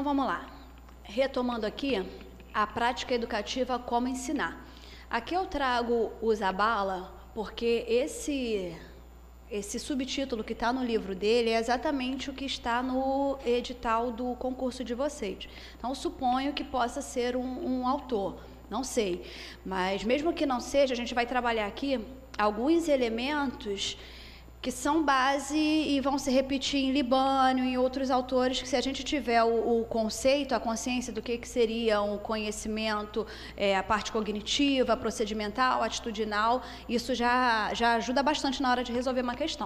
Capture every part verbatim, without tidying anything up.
Então vamos lá, retomando aqui a prática educativa como ensinar. Aqui eu trago o Zabala porque esse, esse subtítulo que está no livro dele é exatamente o que está no edital do concurso de vocês. Então suponho que possa ser um, um autor, não sei, mas mesmo que não seja, a gente vai trabalhar aqui alguns elementos que são base e vão se repetir em Libânio e em outros autores, que se a gente tiver o, o conceito, a consciência do que, que seria um conhecimento, é, a parte cognitiva, procedimental, atitudinal, isso já, já ajuda bastante na hora de resolver uma questão.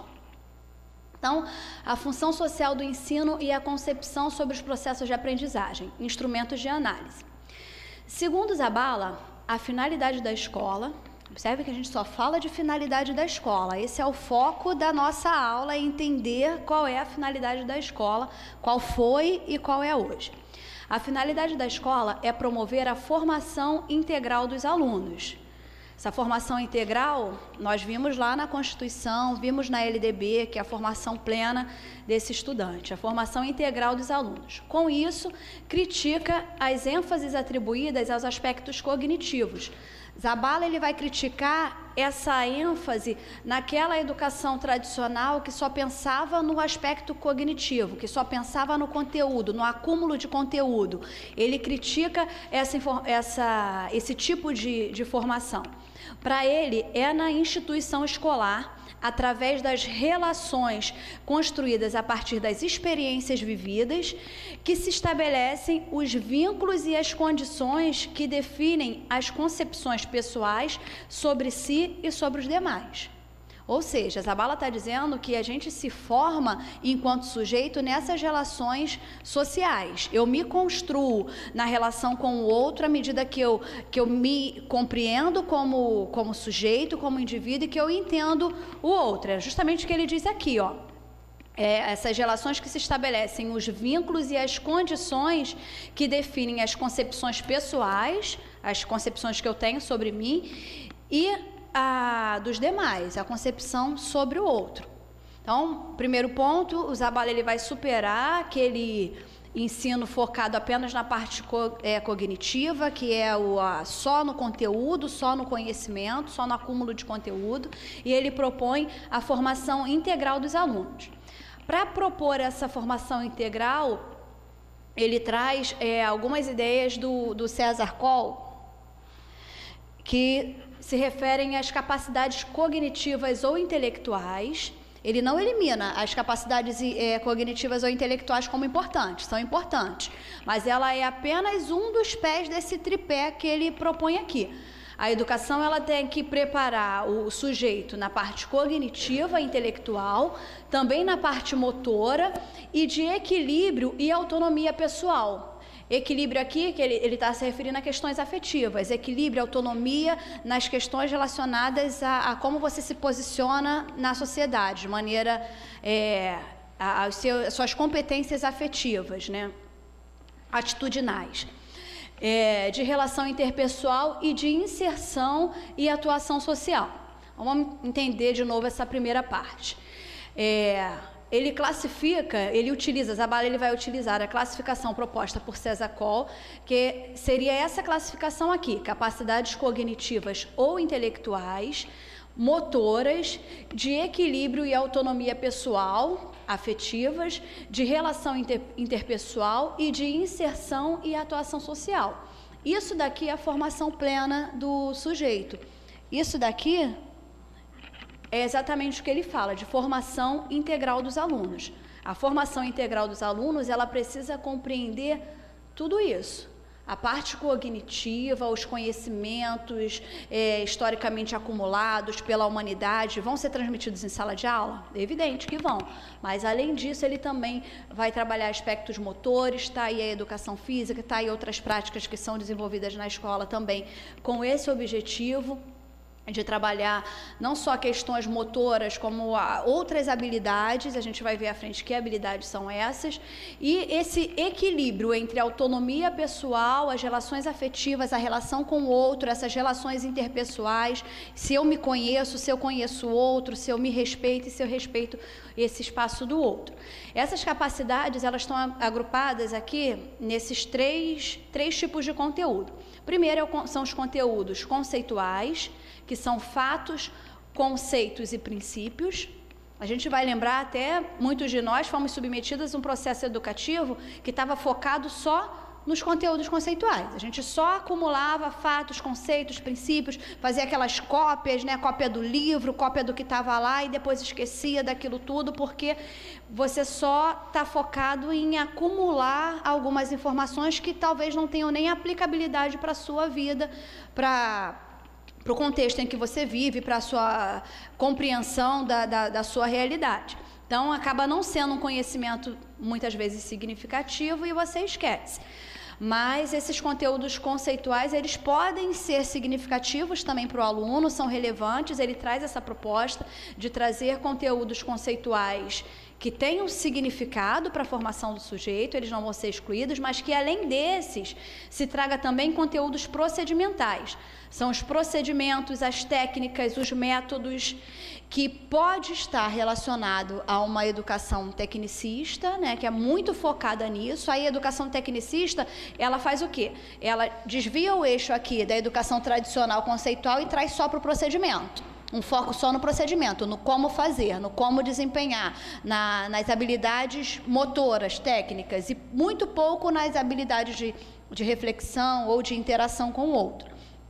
Então, a função social do ensino e a concepção sobre os processos de aprendizagem, instrumentos de análise. Segundo Zabala, a finalidade da escola... Observe que a gente só fala de finalidade da escola. Esse é o foco da nossa aula, é entender qual é a finalidade da escola, qual foi e qual é hoje. A finalidade da escola é promover a formação integral dos alunos. Essa formação integral, nós vimos lá na Constituição, vimos na L D B, que é a formação plena desse estudante, a formação integral dos alunos. Com isso, critica as ênfases atribuídas aos aspectos cognitivos. Zabala ele vai criticar essa ênfase naquela educação tradicional que só pensava no aspecto cognitivo, que só pensava no conteúdo, no acúmulo de conteúdo. Ele critica essa, essa, esse tipo de, de formação. Para ele, é na instituição escolar, através das relações construídas a partir das experiências vividas, que se estabelecem os vínculos e as condições que definem as concepções pessoais sobre si e sobre os demais. Ou seja, Zabala está dizendo que a gente se forma enquanto sujeito nessas relações sociais. Eu me construo na relação com o outro à medida que eu, que eu me compreendo como, como sujeito, como indivíduo e que eu entendo o outro. É justamente o que ele diz aqui, ó. É, essas relações que se estabelecem, os vínculos e as condições que definem as concepções pessoais, as concepções que eu tenho sobre mim e a dos demais, a concepção sobre o outro. Então, primeiro ponto, o Zabala ele vai superar aquele ensino focado apenas na parte co, é, cognitiva, que é o, a, só no conteúdo, só no conhecimento, só no acúmulo de conteúdo, e ele propõe a formação integral dos alunos. Para propor essa formação integral, ele traz é, algumas ideias do, do César Coll, que se referem às capacidades cognitivas ou intelectuais. Ele não elimina as capacidades é, cognitivas ou intelectuais como importantes, são importantes, mas ela é apenas um dos pés desse tripé que ele propõe aqui. A educação ela tem que preparar o sujeito na parte cognitiva, intelectual, também na parte motora e de equilíbrio e autonomia pessoal. Equilíbrio aqui, que ele está se referindo a questões afetivas, equilíbrio, autonomia nas questões relacionadas a, a como você se posiciona na sociedade, de maneira, é, a, a seu, suas competências afetivas, né, atitudinais, é, de relação interpessoal e de inserção e atuação social. Vamos entender de novo essa primeira parte. É, Ele classifica, ele utiliza, Zabala ele vai utilizar a classificação proposta por César Coll, que seria essa classificação aqui, capacidades cognitivas ou intelectuais, motoras, de equilíbrio e autonomia pessoal, afetivas, de relação inter, interpessoal e de inserção e atuação social. Isso daqui é a formação plena do sujeito. Isso daqui é exatamente o que ele fala, de formação integral dos alunos. A formação integral dos alunos, ela precisa compreender tudo isso. A parte cognitiva, os conhecimentos é, historicamente acumulados pela humanidade, vão ser transmitidos em sala de aula? É evidente que vão. Mas, além disso, ele também vai trabalhar aspectos motores, está aí a educação física, está aí outras práticas que são desenvolvidas na escola também com esse objetivo. de trabalhar não só questões motoras, como outras habilidades, a gente vai ver à frente que habilidades são essas, e esse equilíbrio entre a autonomia pessoal, as relações afetivas, a relação com o outro, essas relações interpessoais, se eu me conheço, se eu conheço o outro, se eu me respeito e se eu respeito esse espaço do outro. Essas capacidades, elas estão agrupadas aqui nesses três, três tipos de conteúdo. Primeiro são os conteúdos conceituais, que são fatos, conceitos e princípios. A gente vai lembrar até, muitos de nós fomos submetidos a um processo educativo que estava focado só nos conteúdos conceituais. A gente só acumulava fatos, conceitos, princípios, fazia aquelas cópias, né, cópia do livro, cópia do que estava lá e depois esquecia daquilo tudo, porque você só está focado em acumular algumas informações que talvez não tenham nem aplicabilidade para a sua vida, para para o contexto em que você vive, para a sua compreensão da, da, da sua realidade. Então, acaba não sendo um conhecimento, muitas vezes, significativo e você esquece. Mas esses conteúdos conceituais, eles podem ser significativos também para o aluno, são relevantes, ele traz essa proposta de trazer conteúdos conceituais que tenham significado para a formação do sujeito, eles não vão ser excluídos, mas que além desses, se traga também conteúdos procedimentais. São os procedimentos, as técnicas, os métodos que pode estar relacionado a uma educação tecnicista, né, que é muito focada nisso. Aí a educação tecnicista, ela faz o quê? Ela desvia o eixo aqui da educação tradicional conceitual e traz só para o procedimento. Um foco só no procedimento, no como fazer, no como desempenhar, na, nas habilidades motoras, técnicas, e muito pouco nas habilidades de, de reflexão ou de interação com o outro.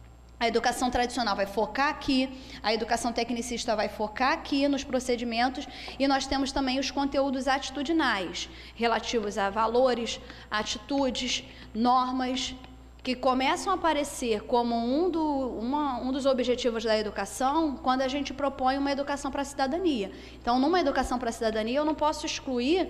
A educação tradicional vai focar aqui, a educação tecnicista vai focar aqui nos procedimentos, e nós temos também os conteúdos atitudinais, relativos a valores, atitudes, normas, que começam a aparecer como um, do, uma, um dos objetivos da educação quando a gente propõe uma educação para a cidadania. Então, numa educação para a cidadania, eu não posso excluir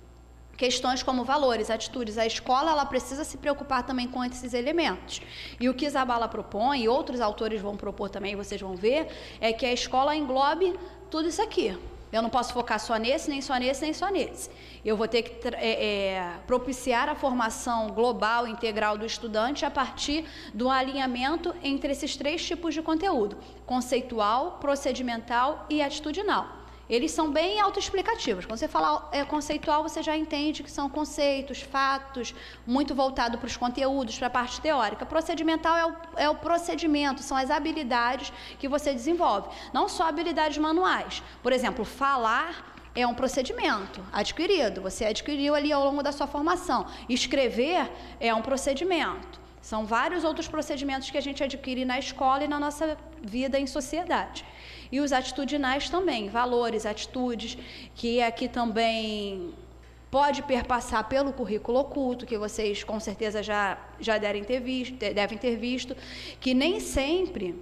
questões como valores, atitudes. A escola, ela precisa se preocupar também com esses elementos. E o que Zabala propõe, e outros autores vão propor também, vocês vão ver, é que a escola englobe tudo isso aqui. Eu não posso focar só nesse, nem só nesse, nem só nesse. Eu vou ter que é, é, propiciar a formação global, integral do estudante a partir do alinhamento entre esses três tipos de conteúdo: conceitual, procedimental e atitudinal. Eles são bem autoexplicativos. Quando você fala é, conceitual, você já entende que são conceitos, fatos, muito voltado para os conteúdos, para a parte teórica. Procedimental é o, é o procedimento, são as habilidades que você desenvolve. Não só habilidades manuais. Por exemplo, falar é um procedimento adquirido, você adquiriu ali ao longo da sua formação. Escrever é um procedimento. São vários outros procedimentos que a gente adquire na escola e na nossa vida em sociedade. E os atitudinais também, valores, atitudes, que aqui também pode perpassar pelo currículo oculto, que vocês com certeza já, já devem ter visto, devem ter visto, que nem sempre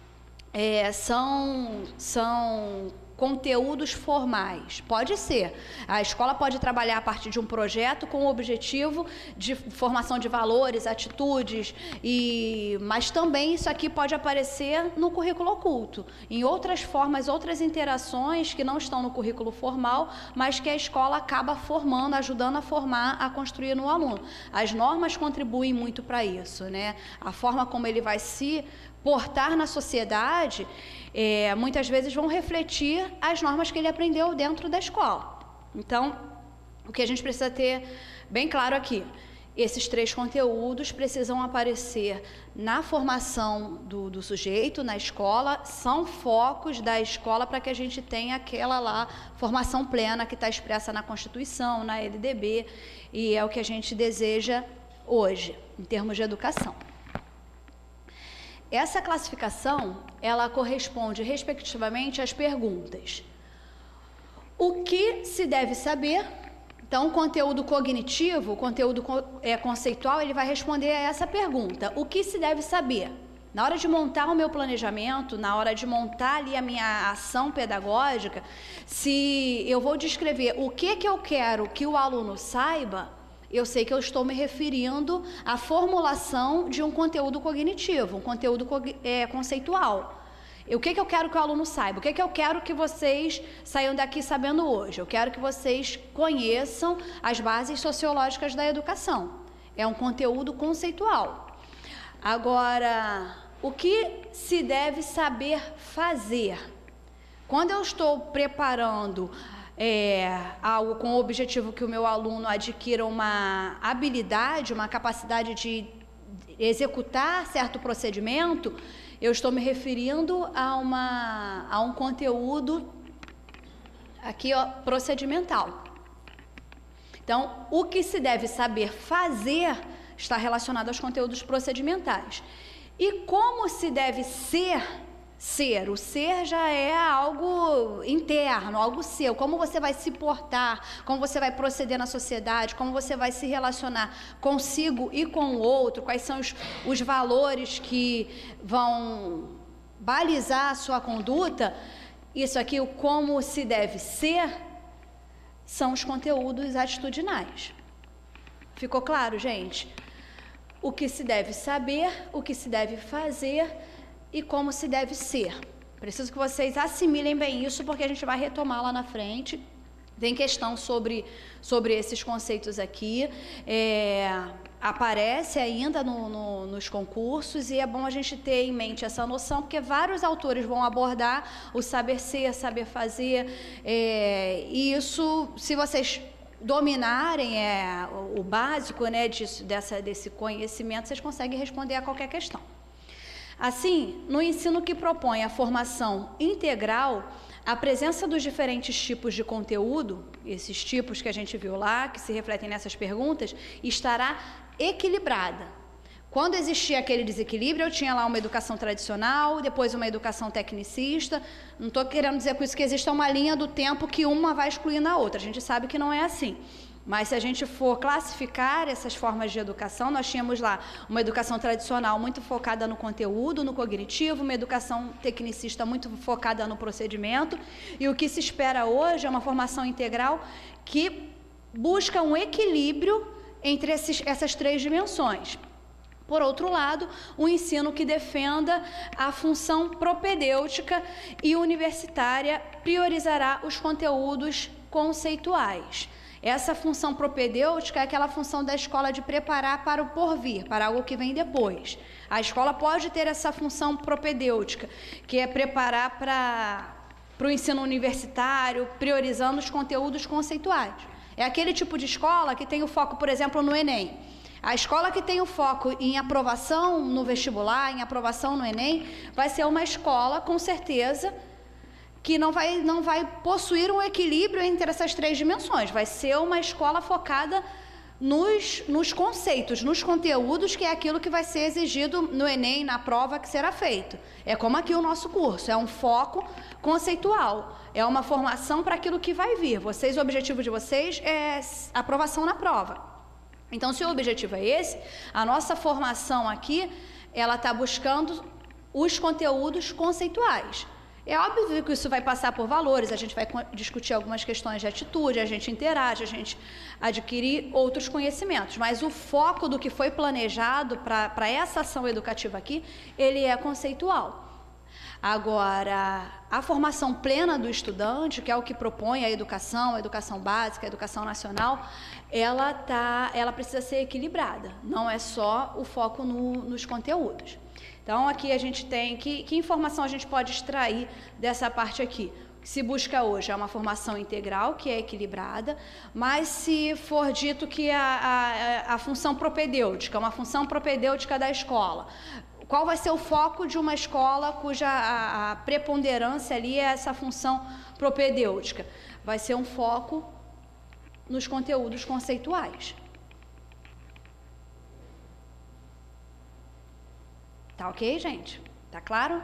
é, são... são conteúdos formais. Pode ser. A escola pode trabalhar a partir de um projeto com o objetivo de formação de valores, atitudes, e... mas também isso aqui pode aparecer no currículo oculto, em outras formas, outras interações que não estão no currículo formal, mas que a escola acaba formando, ajudando a formar, a construir no aluno. As normas contribuem muito para isso, né? A forma como ele vai se portar na sociedade, é, muitas vezes vão refletir as normas que ele aprendeu dentro da escola. Então, o que a gente precisa ter bem claro aqui, esses três conteúdos precisam aparecer na formação do, do sujeito, na escola, são focos da escola para que a gente tenha aquela lá formação plena que está expressa na Constituição, na L D B, e é o que a gente deseja hoje, em termos de educação. Essa classificação, ela corresponde respectivamente às perguntas: o que se deve saber? Então, o conteúdo cognitivo, o conteúdo é, conceitual, ele vai responder a essa pergunta: o que se deve saber? Na hora de montar o meu planejamento, na hora de montar ali a minha ação pedagógica, se eu vou descrever o que que eu quero que o aluno saiba, eu sei que eu estou me referindo à formulação de um conteúdo cognitivo, um conteúdo é, conceitual. O que, que eu quero que o aluno saiba? O que, que eu quero que vocês saiam daqui sabendo hoje? Eu quero que vocês conheçam as bases sociológicas da educação. É um conteúdo conceitual. Agora, o que se deve saber fazer? Quando eu estou preparando é, algo com o objetivo que o meu aluno adquira uma habilidade, uma capacidade de executar certo procedimento, eu estou me referindo a, uma, a um conteúdo aqui, ó, procedimental. Então, o que se deve saber fazer está relacionado aos conteúdos procedimentais. E como se deve ser, ser? O ser já é algo interno, algo seu. Como você vai se portar, como você vai proceder na sociedade, como você vai se relacionar consigo e com o outro, quais são os, os valores que vão balizar a sua conduta. Isso aqui, o como se deve ser, são os conteúdos atitudinais. Ficou claro, gente? O que se deve saber, o que se deve fazer e como se deve ser. Preciso que vocês assimilem bem isso, porque a gente vai retomar lá na frente. Tem questão sobre, sobre esses conceitos aqui. É, aparece ainda no, no, nos concursos, e é bom a gente ter em mente essa noção, porque vários autores vão abordar o saber ser, saber fazer, é, e isso, se vocês dominarem é, o, o básico, né, disso, dessa, desse conhecimento, vocês conseguem responder a qualquer questão. Assim, no ensino que propõe a formação integral, a presença dos diferentes tipos de conteúdo, esses tipos que a gente viu lá, que se refletem nessas perguntas, estará equilibrada. Quando existia aquele desequilíbrio, eu tinha lá uma educação tradicional, depois uma educação tecnicista. Não estou querendo dizer com isso que exista uma linha do tempo que uma vai excluir na outra. A gente sabe que não é assim. Mas se a gente for classificar essas formas de educação, nós tínhamos lá uma educação tradicional muito focada no conteúdo, no cognitivo, uma educação tecnicista muito focada no procedimento, e o que se espera hoje é uma formação integral que busca um equilíbrio entre esses, essas três dimensões. Por outro lado, um ensino que defenda a função propedêutica e universitária priorizará os conteúdos conceituais. Essa função propedêutica é aquela função da escola de preparar para o porvir, para algo que vem depois. A escola pode ter essa função propedêutica, que é preparar para, para o ensino universitário, priorizando os conteúdos conceituais. É aquele tipo de escola que tem o foco, por exemplo, no Enem. A escola que tem o foco em aprovação no vestibular, em aprovação no Enem, vai ser uma escola, com certeza, que não vai, não vai possuir um equilíbrio entre essas três dimensões. Vai ser uma escola focada nos, nos conceitos, nos conteúdos, que é aquilo que vai ser exigido no Enem, na prova que será feito. É como aqui o nosso curso, é um foco conceitual, é uma formação para aquilo que vai vir. Vocês, o objetivo de vocês é aprovação na prova. Então, se o objetivo é esse, a nossa formação aqui, ela está buscando os conteúdos conceituais. É óbvio que isso vai passar por valores, a gente vai discutir algumas questões de atitude, a gente interage, a gente adquirir outros conhecimentos, mas o foco do que foi planejado para essa ação educativa aqui, ele é conceitual. Agora, a formação plena do estudante, que é o que propõe a educação, a educação básica, a educação nacional, ela, tá, ela precisa ser equilibrada, não é só o foco no, nos conteúdos. Então, aqui a gente tem, que, que informação a gente pode extrair dessa parte aqui? O que se busca hoje é uma formação integral, que é equilibrada, mas se for dito que a, a, a função propedêutica, uma função propedêutica da escola, qual vai ser o foco de uma escola cuja a, a preponderância ali é essa função propedêutica? Vai ser um foco nos conteúdos conceituais. Tá ok, gente? Tá claro?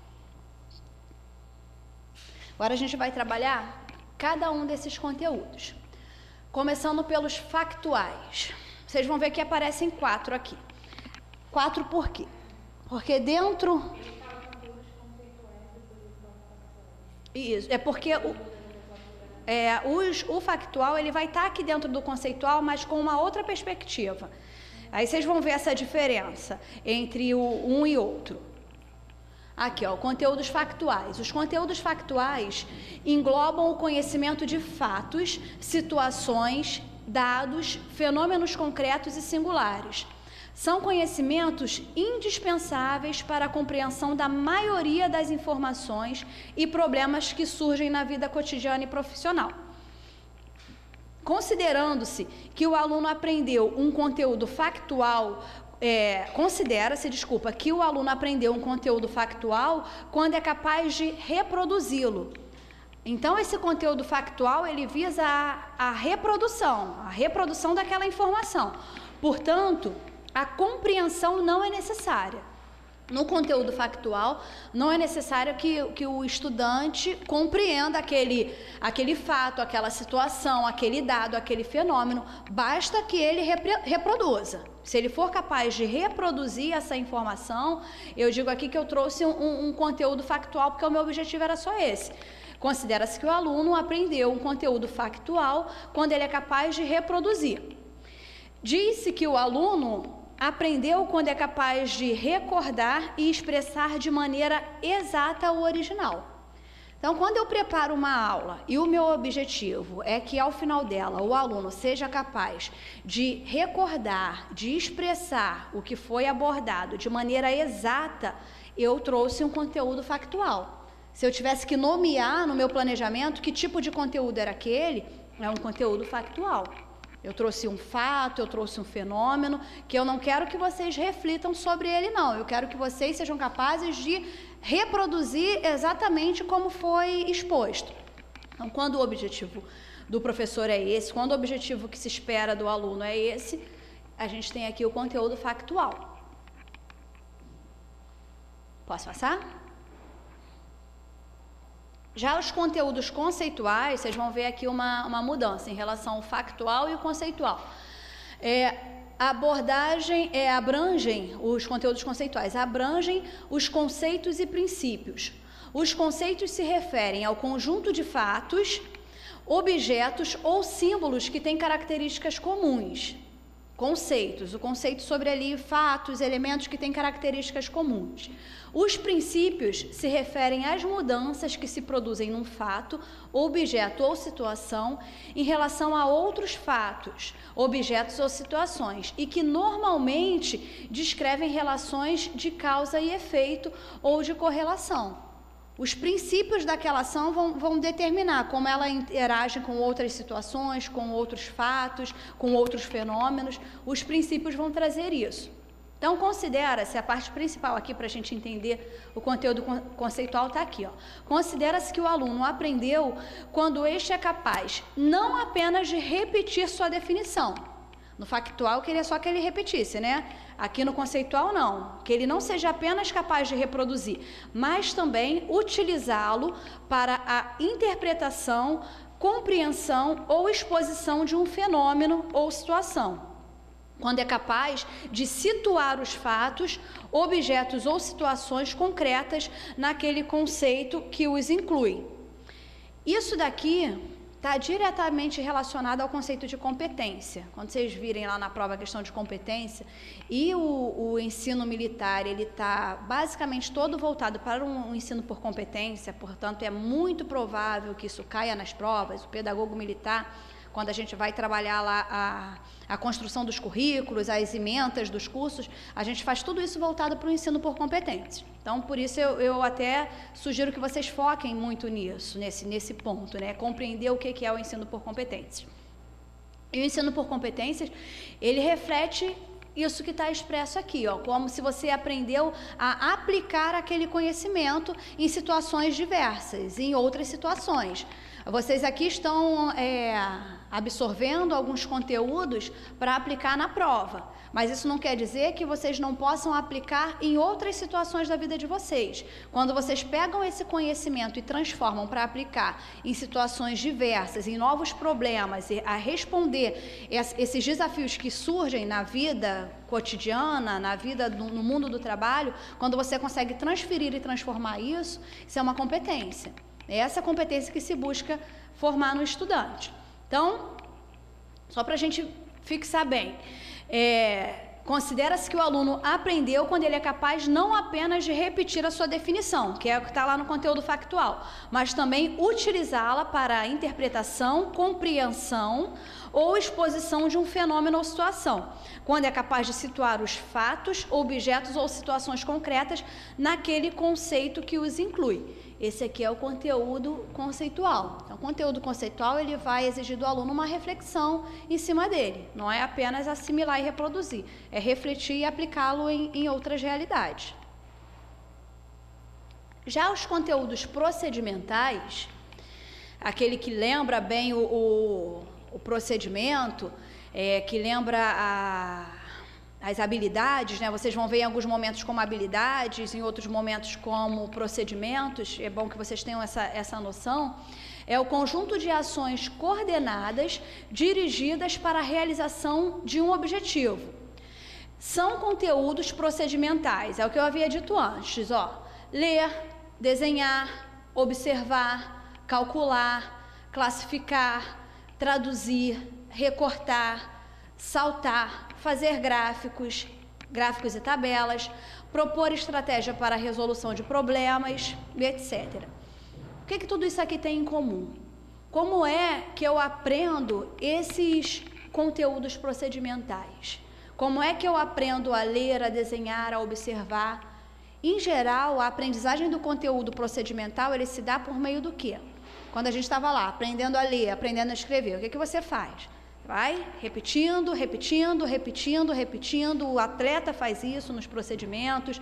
Agora a gente vai trabalhar cada um desses conteúdos. Começando pelos factuais. Vocês vão ver que aparecem quatro aqui. Quatro por quê? Porque dentro... Isso, é porque o, é, os, o factual ele vai estar aqui dentro do conceitual, mas com uma outra perspectiva. Aí vocês vão ver essa diferença entre o um e outro. Aqui, ó, conteúdos factuais. Os conteúdos factuais englobam o conhecimento de fatos, situações, dados, fenômenos concretos e singulares. São conhecimentos indispensáveis para a compreensão da maioria das informações e problemas que surgem na vida cotidiana e profissional. Considerando-se que o aluno aprendeu um conteúdo factual, é, considera-se, desculpa, que o aluno aprendeu um conteúdo factual quando é capaz de reproduzi-lo. Então, esse conteúdo factual, ele visa a, a reprodução, a reprodução daquela informação. Portanto, a compreensão não é necessária. No conteúdo factual, não é necessário que, que o estudante compreenda aquele, aquele fato, aquela situação, aquele dado, aquele fenômeno, basta que ele repre, reproduza. Se ele for capaz de reproduzir essa informação, eu digo aqui que eu trouxe um, um conteúdo factual, porque o meu objetivo era só esse. Considera-se que o aluno aprendeu um conteúdo factual quando ele é capaz de reproduzir. Diz-se que o aluno aprendeu quando é capaz de recordar e expressar de maneira exata o original. Então, quando eu preparo uma aula e o meu objetivo é que ao final dela o aluno seja capaz de recordar, de expressar o que foi abordado de maneira exata, eu trouxe um conteúdo factual. Se eu tivesse que nomear no meu planejamento que tipo de conteúdo era aquele, é um conteúdo factual. Eu trouxe um fato, eu trouxe um fenômeno, que eu não quero que vocês reflitam sobre ele, não. Eu quero que vocês sejam capazes de reproduzir exatamente como foi exposto. Então, quando o objetivo do professor é esse, quando o objetivo que se espera do aluno é esse, a gente tem aqui o conteúdo factual. Posso passar? Já os conteúdos conceituais, vocês vão ver aqui uma, uma mudança em relação ao factual e o conceitual. É, a abordagem é, abrangem, os conteúdos conceituais abrangem os conceitos e princípios. Os conceitos se referem ao conjunto de fatos, objetos ou símbolos que têm características comuns. Conceitos, o conceito sobre ali fatos, elementos que têm características comuns. Os princípios se referem às mudanças que se produzem num fato, objeto ou situação em relação a outros fatos, objetos ou situações e que normalmente descrevem relações de causa e efeito ou de correlação. Os princípios daquela ação vão, vão determinar como ela interage com outras situações, com outros fatos, com outros fenômenos. Os princípios vão trazer isso. Então, considera-se, a parte principal aqui para a gente entender o conteúdo conceitual está aqui, ó. Considera-se que o aluno aprendeu quando este é capaz não apenas de repetir sua definição. No factual, eu queria só que ele repetisse, né? Aqui no conceitual, não. Que ele não seja apenas capaz de reproduzir, mas também utilizá-lo para a interpretação, compreensão ou exposição de um fenômeno ou situação. Quando é capaz de situar os fatos, objetos ou situações concretas naquele conceito que os inclui. Isso daqui está diretamente relacionado ao conceito de competência. Quando vocês virem lá na prova a questão de competência, e o, o ensino militar, ele está basicamente todo voltado para um, um ensino por competência, portanto, é muito provável que isso caia nas provas. O pedagogo militar, quando a gente vai trabalhar lá a, a construção dos currículos, as emendas dos cursos, a gente faz tudo isso voltado para o ensino por competências. Então, por isso eu, eu até sugiro que vocês foquem muito nisso, nesse, nesse ponto, né? Compreender o que, que é o ensino por competências. E o ensino por competências, ele reflete isso que está expresso aqui, ó, como se você aprendeu a aplicar aquele conhecimento em situações diversas, em outras situações. Vocês aqui estão é, absorvendo alguns conteúdos para aplicar na prova, mas isso não quer dizer que vocês não possam aplicar em outras situações da vida de vocês. Quando vocês pegam esse conhecimento e transformam para aplicar em situações diversas, em novos problemas, e a responder esses desafios que surgem na vida cotidiana, na vida, no mundo do trabalho, quando você consegue transferir e transformar isso, isso é uma competência. É essa competência que se busca formar no estudante. Então, só para a gente fixar bem, é, considera-se que o aluno aprendeu quando ele é capaz não apenas de repetir a sua definição, que é o que está lá no conteúdo factual, mas também utilizá-la para a interpretação, compreensão ou exposição de um fenômeno ou situação, quando é capaz de situar os fatos, objetos ou situações concretas naquele conceito que os inclui. Esse aqui é o conteúdo conceitual. Então, o conteúdo conceitual, ele vai exigir do aluno uma reflexão em cima dele. Não é apenas assimilar e reproduzir, é refletir e aplicá-lo em, em outras realidades. Já os conteúdos procedimentais, aquele que lembra bem o, o, o procedimento, é, que lembra a... as habilidades, né? Vocês vão ver em alguns momentos como habilidades, em outros momentos como procedimentos, é bom que vocês tenham essa, essa noção, é o conjunto de ações coordenadas, dirigidas para a realização de um objetivo. São conteúdos procedimentais, é o que eu havia dito antes, ó, ler, desenhar, observar, calcular, classificar, traduzir, recortar, saltar, fazer gráficos, gráficos e tabelas, propor estratégia para a resolução de problemas, etcétera. O que que tudo isso aqui tem em comum? Como é que eu aprendo esses conteúdos procedimentais? Como é que eu aprendo a ler, a desenhar, a observar? Em geral, a aprendizagem do conteúdo procedimental, ele se dá por meio do quê? Quando a gente estava lá, aprendendo a ler, aprendendo a escrever, o que que você faz? Vai repetindo, repetindo, repetindo, repetindo. O atleta faz isso nos procedimentos,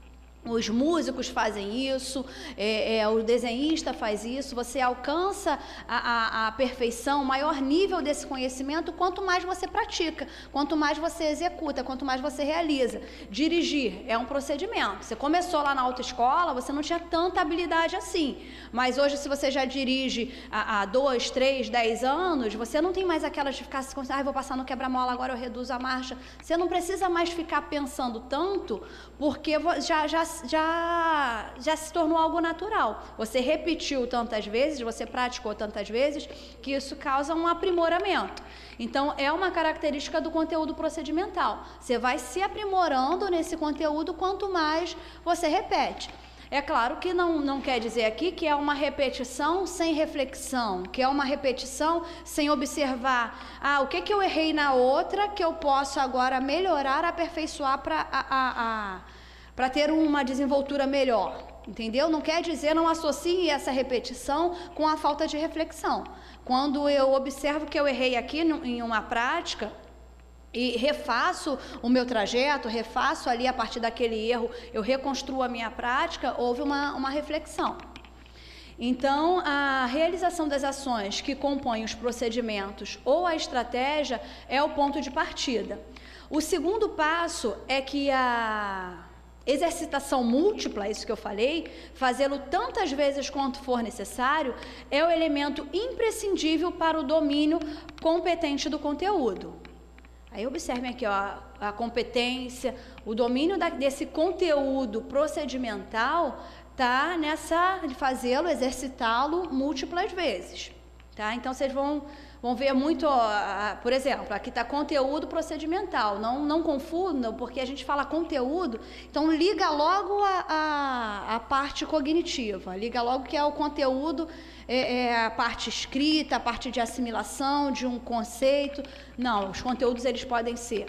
os músicos fazem isso, é, é, o desenhista faz isso. Você alcança a, a, a perfeição, o maior nível desse conhecimento, quanto mais você pratica, quanto mais você executa, quanto mais você realiza. Dirigir é um procedimento. Você começou lá na autoescola, você não tinha tanta habilidade assim, mas hoje, se você já dirige há, há dois, três, dez anos, você não tem mais aquelas de ficar se considerando, ah, vou passar no quebra-mola, agora eu reduzo a marcha. Você não precisa mais ficar pensando tanto, porque já, já Já, já se tornou algo natural. Você repetiu tantas vezes, você praticou tantas vezes, que isso causa um aprimoramento. Então, é uma característica do conteúdo procedimental. Você vai se aprimorando nesse conteúdo quanto mais você repete. É claro que não, não quer dizer aqui que é uma repetição sem reflexão, que é uma repetição sem observar. Ah, o que, que eu errei na outra que eu posso agora melhorar, aperfeiçoar para a... a, a para ter uma desenvoltura melhor, entendeu? Não quer dizer, não associe essa repetição com a falta de reflexão. Quando eu observo que eu errei aqui em uma prática e refaço o meu trajeto, refaço ali a partir daquele erro, eu reconstruo a minha prática, houve uma, uma reflexão. Então, a realização das ações que compõem os procedimentos ou a estratégia é o ponto de partida. O segundo passo é que a exercitação múltipla, isso que eu falei, fazê-lo tantas vezes quanto for necessário, é o elemento imprescindível para o domínio competente do conteúdo. Aí observem aqui, ó, a competência, o domínio da, desse conteúdo procedimental tá nessa de fazê-lo, exercitá-lo múltiplas vezes, tá? Então vocês vão Vão ver muito, ó, por exemplo, aqui está conteúdo procedimental. Não, não confundam, porque a gente fala conteúdo, então liga logo a, a, a parte cognitiva, liga logo que é o conteúdo, é, é a parte escrita, a parte de assimilação de um conceito. Não, os conteúdos eles podem ser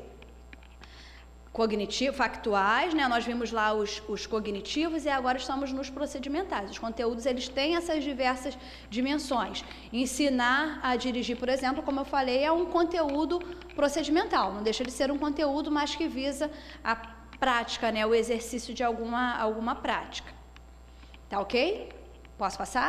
cognitivos, factuais, né? Nós vimos lá os, os cognitivos e agora estamos nos procedimentais. Os conteúdos, eles têm essas diversas dimensões. Ensinar a dirigir, por exemplo, como eu falei, é um conteúdo procedimental, não deixa de ser um conteúdo, mas que visa a prática, né? O exercício de alguma, alguma prática. Tá ok? Posso passar?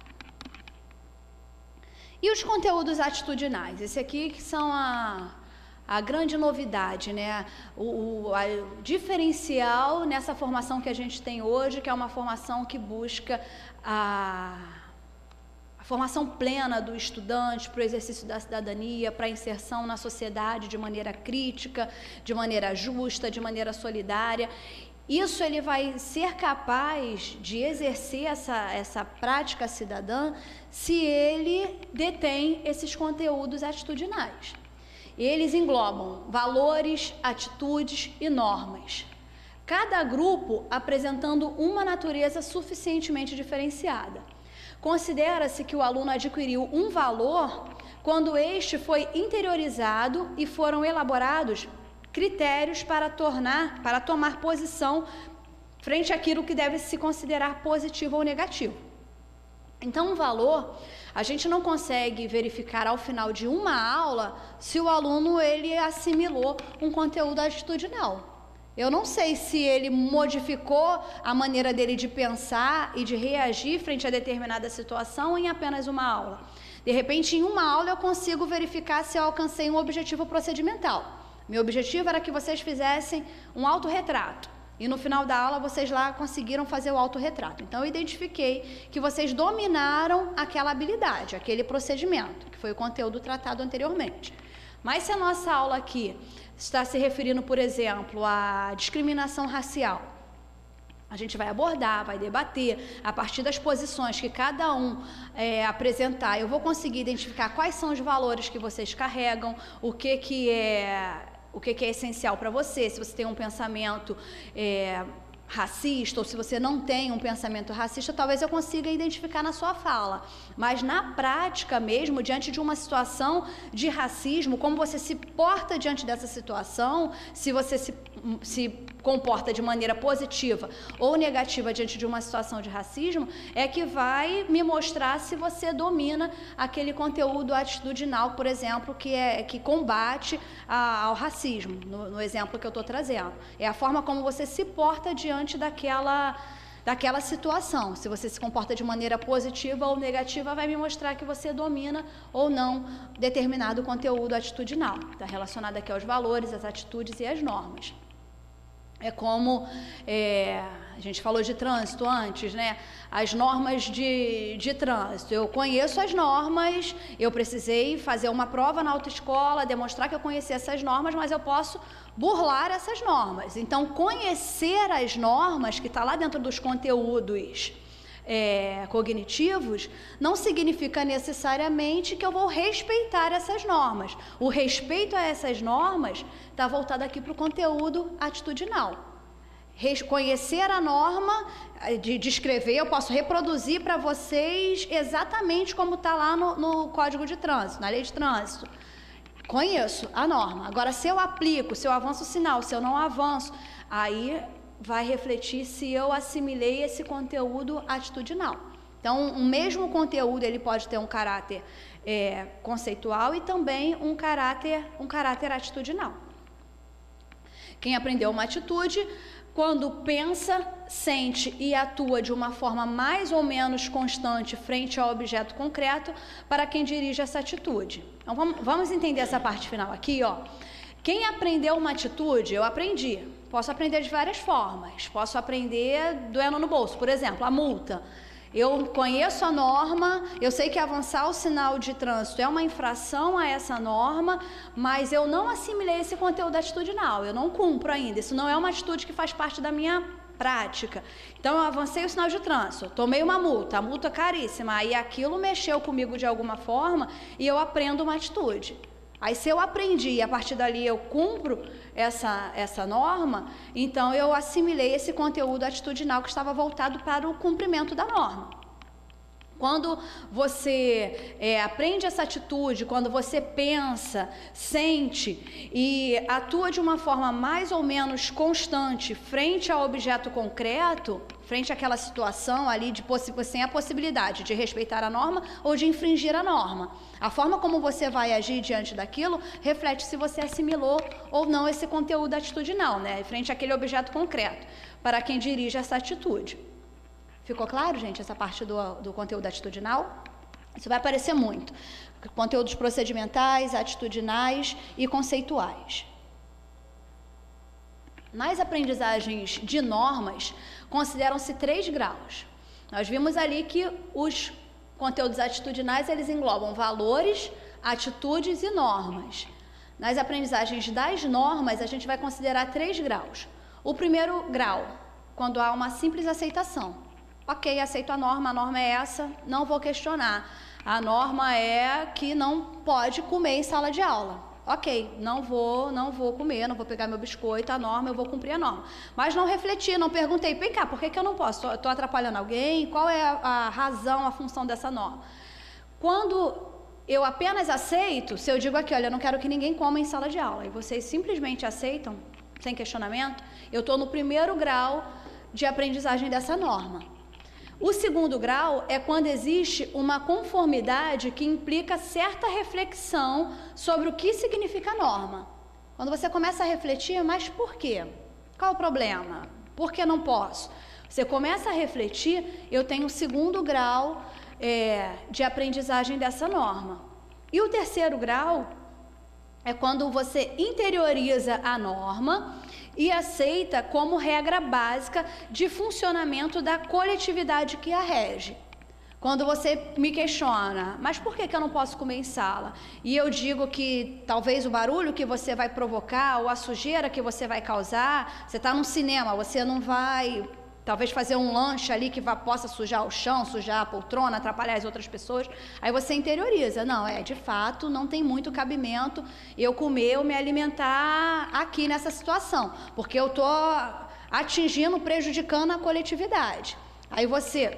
E os conteúdos atitudinais? Esse aqui que são a... A grande novidade, né? O, o a, diferencial nessa formação que a gente tem hoje, que é uma formação que busca a, a formação plena do estudante para o exercício da cidadania, para a inserção na sociedade de maneira crítica, de maneira justa, de maneira solidária. Isso ele vai ser capaz de exercer essa, essa prática cidadã se ele detém esses conteúdos atitudinais. eles englobam valores, atitudes e normas. Cada grupo apresentando uma natureza suficientemente diferenciada. Considera-se que o aluno adquiriu um valor quando este foi interiorizado e foram elaborados critérios para tornar, para tomar posição frente àquilo que deve se considerar positivo ou negativo. Então, um valor, a gente não consegue verificar ao final de uma aula se o aluno ele assimilou um conteúdo atitudinal. Eu não sei se ele modificou a maneira dele de pensar e de reagir frente a determinada situação em apenas uma aula. De repente, em uma aula eu consigo verificar se eu alcancei um objetivo procedimental. Meu objetivo era que vocês fizessem um autorretrato. E no final da aula vocês lá conseguiram fazer o autorretrato. Então eu identifiquei que vocês dominaram aquela habilidade, aquele procedimento, que foi o conteúdo tratado anteriormente. Mas se a nossa aula aqui está se referindo, por exemplo, à discriminação racial, a gente vai abordar, vai debater, a partir das posições que cada um é, apresentar, eu vou conseguir identificar quais são os valores que vocês carregam, o que que é... o que, que é essencial para você, se você tem um pensamento é, racista ou se você não tem um pensamento racista, talvez eu consiga identificar na sua fala. Mas na prática mesmo, diante de uma situação de racismo, como você se porta diante dessa situação, se você se, se comporta de maneira positiva ou negativa diante de uma situação de racismo, é que vai me mostrar se você domina aquele conteúdo atitudinal, por exemplo, que, é, que combate a, ao racismo, no, no exemplo que eu estou trazendo. É a forma como você se porta diante daquela, daquela situação. Se você se comporta de maneira positiva ou negativa, vai me mostrar que você domina ou não determinado conteúdo atitudinal. Está relacionado aqui aos valores, às atitudes e às normas. É como, é, a gente falou de trânsito antes, né? As normas de, de trânsito. Eu conheço as normas, eu precisei fazer uma prova na autoescola, demonstrar que eu conhecia essas normas, mas eu posso burlar essas normas. Então, conhecer as normas, que está lá dentro dos conteúdos é, cognitivos, não significa necessariamente que eu vou respeitar essas normas. O respeito a essas normas está voltado aqui para o conteúdo atitudinal. Conhecer a norma, de descrever, eu posso reproduzir para vocês exatamente como está lá no, no Código de Trânsito, na Lei de Trânsito. Conheço a norma. Agora, se eu aplico, se eu avanço o sinal, se eu não avanço, aí vai refletir se eu assimilei esse conteúdo atitudinal. Então, o mesmo conteúdo ele pode ter um caráter é, conceitual e também um caráter, um caráter atitudinal. Quem aprendeu uma atitude, quando pensa, sente e atua de uma forma mais ou menos constante frente ao objeto concreto, para quem dirige essa atitude. Então, vamos, vamos entender essa parte final aqui, ó. Quem aprendeu uma atitude, eu aprendi. Posso aprender de várias formas. Posso aprender doendo no bolso, por exemplo, a multa. Eu conheço a norma, eu sei que avançar o sinal de trânsito é uma infração a essa norma, mas eu não assimilei esse conteúdo atitudinal, eu não cumpro ainda. Isso não é uma atitude que faz parte da minha prática. Então, eu avancei o sinal de trânsito, tomei uma multa, a multa é caríssima, aí aquilo mexeu comigo de alguma forma e eu aprendo uma atitude. Aí, se eu aprendi e a partir dali eu cumpro essa, essa norma, então eu assimilei esse conteúdo atitudinal que estava voltado para o cumprimento da norma. Quando você é, aprende essa atitude, quando você pensa, sente e atua de uma forma mais ou menos constante frente ao objeto concreto, frente àquela situação ali de sem a possibilidade de respeitar a norma ou de infringir a norma. A forma como você vai agir diante daquilo reflete se você assimilou ou não esse conteúdo atitudinal, né? Frente àquele objeto concreto, para quem dirige essa atitude. Ficou claro, gente, essa parte do, do conteúdo atitudinal? Isso vai aparecer muito. Conteúdos procedimentais, atitudinais e conceituais. Nas aprendizagens de normas, consideram-se três graus. Nós vimos ali que os conteúdos atitudinais, eles englobam valores, atitudes e normas. Nas aprendizagens das normas, a gente vai considerar três graus. O primeiro grau, quando há uma simples aceitação. Ok, aceito a norma, a norma é essa, não vou questionar. A norma é que não pode comer em sala de aula. ok, não vou, não vou comer, não vou pegar meu biscoito, a norma, eu vou cumprir a norma. Mas não refleti, não perguntei, vem cá, por que, que eu não posso? Estou atrapalhando alguém? Qual é a, a razão, a função dessa norma? Quando eu apenas aceito, se eu digo aqui, olha, eu não quero que ninguém coma em sala de aula, e vocês simplesmente aceitam, sem questionamento, eu estou no primeiro grau de aprendizagem dessa norma. O segundo grau é quando existe uma conformidade que implica certa reflexão sobre o que significa a norma. Quando você começa a refletir, mas por quê? Qual o problema? Por que não posso? Você começa a refletir, eu tenho o segundo grau é, de aprendizagem dessa norma. E o terceiro grau é quando você interioriza a norma e aceita como regra básica de funcionamento da coletividade que a rege. Quando você me questiona, mas por que que eu não posso comer em sala? E eu digo que talvez o barulho que você vai provocar ou a sujeira que você vai causar, você está num cinema, você não vai talvez fazer um lanche ali que vá, possa sujar o chão, sujar a poltrona, atrapalhar as outras pessoas. Aí você interioriza. Não, é, de fato, não tem muito cabimento eu comer ou me alimentar aqui nessa situação, porque eu estou atingindo, prejudicando a coletividade. Aí você,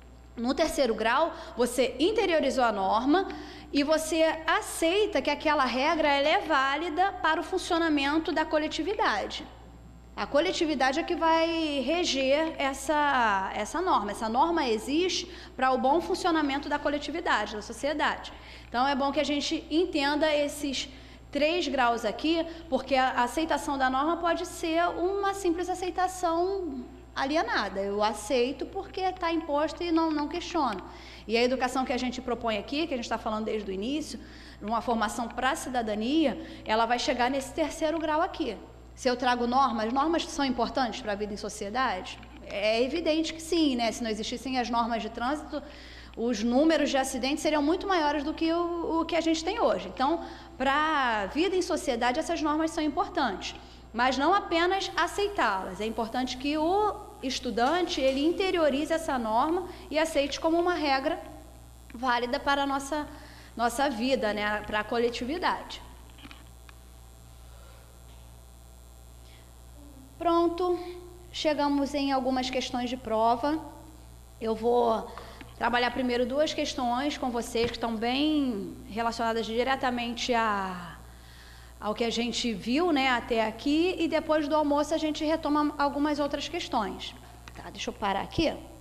no terceiro grau, você interiorizou a norma e você aceita que aquela regra ela é válida para o funcionamento da coletividade. A coletividade é que vai reger essa, essa norma. Essa norma existe para o bom funcionamento da coletividade, da sociedade. Então, é bom que a gente entenda esses três graus aqui, porque a aceitação da norma pode ser uma simples aceitação alienada. Eu aceito porque está imposto e não, não questiono. E a educação que a gente propõe aqui, que a gente está falando desde o início, uma formação para a cidadania, ela vai chegar nesse terceiro grau aqui. Se eu trago normas, normas são importantes para a vida em sociedade? É evidente que sim, né? Se não existissem as normas de trânsito, os números de acidentes seriam muito maiores do que o, o que a gente tem hoje. Então, para a vida em sociedade, essas normas são importantes, mas não apenas aceitá-las. É importante que o estudante, ele interiorize essa norma e aceite como uma regra válida para a nossa, nossa vida, né? Para a coletividade. Pronto, chegamos em algumas questões de prova. Eu vou trabalhar primeiro duas questões com vocês que estão bem relacionadas diretamente a, ao que a gente viu, né, até aqui, e depois do almoço a gente retoma algumas outras questões. Tá, deixa eu parar aqui.